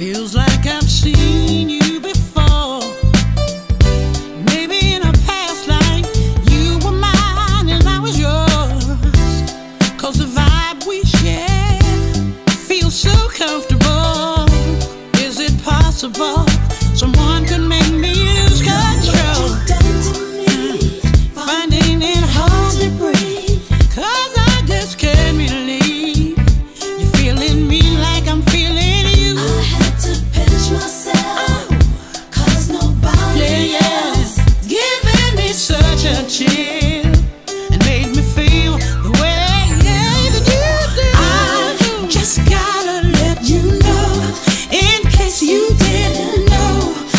Feels like I've seen you before. Maybe in a past life you were mine and I was yours. 'Cause the vibe we share feels so comfortable. Is it possible someone could make me lose control? What you done to me, Finding it hard to breathe, 'cause I just can't believe you're feeling me like I'm feeling you. I had to pinch myself, 'cause nobody else Giving me such a chill and made me feel the way that you do. I just gotta let you know, in case you didn't know,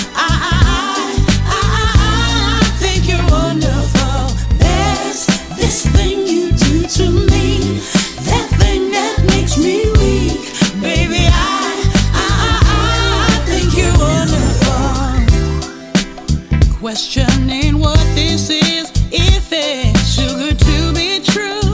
I think you're wonderful. There's this thing you do to me, that thing that makes me weak. Baby, I think you're wonderful. Questioning what this is, if it's too good to be true.